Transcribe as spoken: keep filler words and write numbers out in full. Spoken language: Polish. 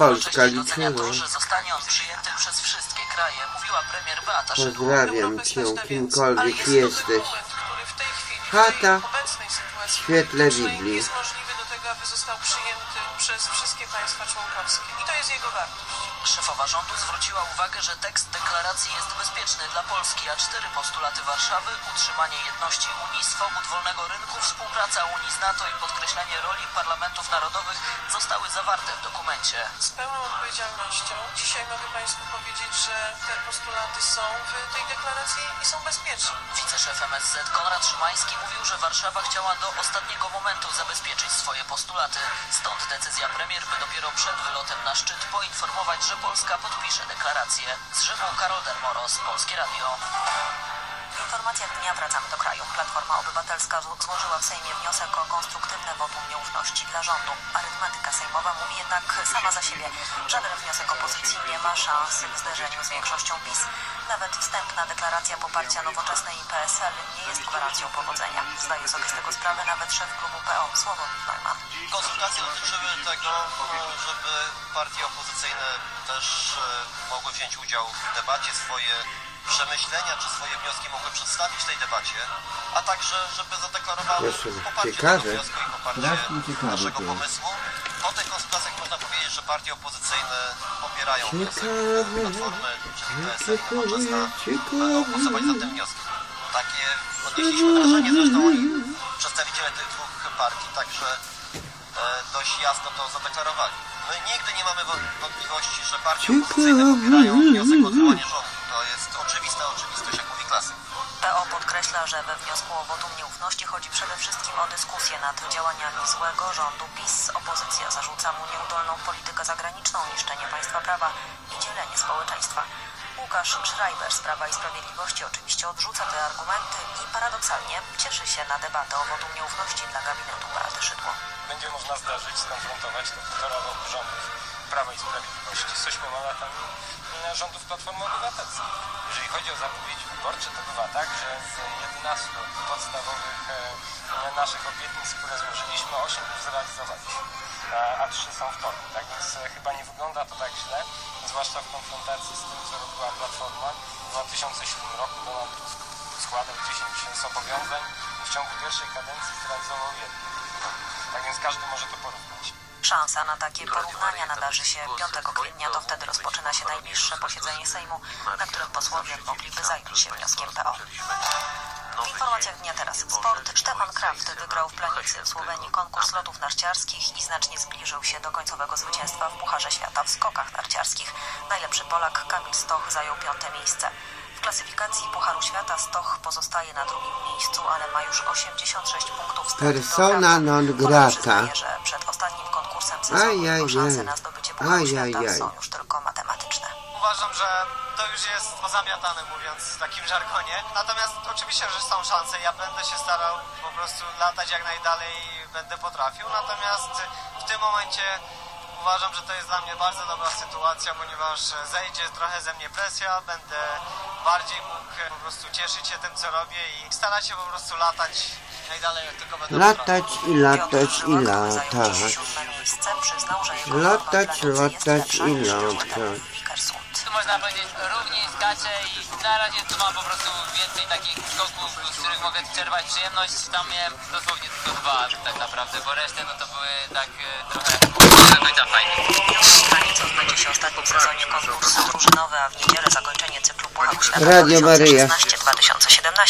Polska liczyła. To, że zostanie on przyjęty przez wszystkie kraje, mówiła premier Beata Szydło. Pozdrawiam cię, kimkolwiek jesteś. Chata w świetle Biblii. Jest możliwy do tego, aby został przyjęty przez wszystkie państwa członkowskie. I to jest jego wartość. Szefowa rządu zwróciła uwagę, że tekst deklaracji jest bezpieczny dla Polski, a cztery postulaty Warszawy, utrzymanie jedności Unii, swobód wolnego rynku, współpraca Unii z NATO i podkreślenie roli parlamentów narodowych zostały zawarte w dokumencie. Z pełną odpowiedzialnością dzisiaj mogę Państwu powiedzieć, że te postulaty są w tej deklaracji i są bezpieczne. Wiceszef M S Z Konrad Szymański mówił, że Warszawa chciała do ostatniego momentu zabezpieczyć swoje postulaty. Stąd decyzja premier, by dopiero przed wylotem na szczyt poinformować, że Polska podpisze deklarację. Z Rzymu Karol Dermoros, Polskie Radio. W informacjach dnia wracamy do kraju. Platforma Obywatelska złożyła w Sejmie wniosek o konstruktywne wotum nieufności dla rządu. Arytmetyka sejmowa mówi jednak sama za siebie. Żaden wniosek opozycji nie ma szans w zderzeniu z większością PiS. Nawet wstępna deklaracja poparcia Nowoczesnej i P S L nie jest gwarancją powodzenia. Zdaje sobie z tego sprawę nawet szef klubu P O, Sławomir Neumann. Konsultacje dotyczyły tego, żeby partie opozycyjne też mogły wziąć udział w debacie, swoje przemyślenia czy swoje wnioski mogły przedstawić w tej debacie, a także żeby zadeklarowały poparcie tego wniosku i poparcie naszego pomysłu. Po tych konsultacjach można powiedzieć, że partie opozycyjne popierają wniosek Platformy, czyli P S L i Nowoczesna, będą głosować za tym wnioskiem. Takie odnieśliśmy wrażenie, zresztą przedstawiciele tych dwóch partii także dość jasno to zadeklarowali. My nigdy nie mamy wątpliwości, że partie opozycyjne popierają wniosek o odwołanie rządu. To jest oczywista oczywistość, jak mówi klasyk. P O podkreśla, że we wniosku o wotum nieufności chodzi przede wszystkim o dyskusję nad działaniami złego rządu PiS. Opozycja zarzuca mu nieudolną politykę zagraniczną, niszczenie państwa prawa i dzielenie społeczeństwa. Łukasz Schreiber z Prawa i Sprawiedliwości oczywiście odrzuca te argumenty i paradoksalnie cieszy się na debatę o wotum nieufności dla gabinetu Beaty Szydło. Będzie można zdarzyć, skonfrontować te półtora roku rządów Prawa i Sprawiedliwości z ośmioma latami rządów Platformy Obywatelskiej. Jeżeli chodzi o zapowiedzi wyborcze, to bywa tak, że z jedenastu podstawowych e, naszych obietnic, które złożyliśmy, osiem już zrealizowaliśmy, a, a trzy są w toku. Tak więc e, chyba nie wygląda to tak źle, zwłaszcza w konfrontacji z tym, co robiła Platforma. W dwa tysiące siódmym roku Donald Tusk składał dziesięć zobowiązań i w ciągu pierwszej kadencji zrealizował jedno. Tak więc każdy może to porównać. Szansa na takie porównania nadarzy się piątego kwietnia, to wtedy rozpoczyna się najbliższe posiedzenie Sejmu, na którym posłowie mogliby zająć się wnioskiem P O. W informacjach dnia teraz sport. Stefan Kraft wygrał w Planicy w Słowenii konkurs lotów narciarskich i znacznie zbliżył się do końcowego zwycięstwa w Pucharze Świata w skokach narciarskich. Najlepszy Polak Kamil Stoch zajął piąte miejsce. W klasyfikacji Pucharu Świata Stoch pozostaje na drugim miejscu, ale ma już osiemdziesiąt sześć punktów. Persona non grata. Że przed ostatnim konkursem sezonu szanse na zdobycie Pucharu Świata są już tylko matematyczne. Uważam, że to już jest pozamiatane, mówiąc w takim żargonie. Natomiast oczywiście, że są szanse. Ja będę się starał po prostu latać jak najdalej będę potrafił. Natomiast w tym momencie uważam, że to jest dla mnie bardzo dobra sytuacja, ponieważ zejdzie trochę ze mnie presja, będę bardziej mógł po prostu cieszyć się tym, co robię i starać się po prostu latać najdalej, jak tylko będę latać i latać i latać. Latać, latać i latać. Można powiedzieć, równie skaczę i na razie tu mam po prostu więcej takich skoków, z których mogę czerpać przyjemność. Tam miałem dosłownie tylko dwa tak naprawdę, bo resztę no to były tak e, trochę do końca fajne. Granicą odbędzie się ostatni w sezonie konkurs drużynowy, a w niedzielę zakończenie cyklu Pucharu Świata Radio Maryja. dwa tysiące siedemnaście.